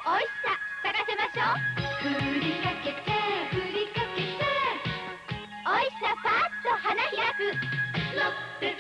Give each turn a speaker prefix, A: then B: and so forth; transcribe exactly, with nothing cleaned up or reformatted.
A: おいしさ探せましょう。ふりかけてふりかけて、おいしさパッと花開く。ロッテ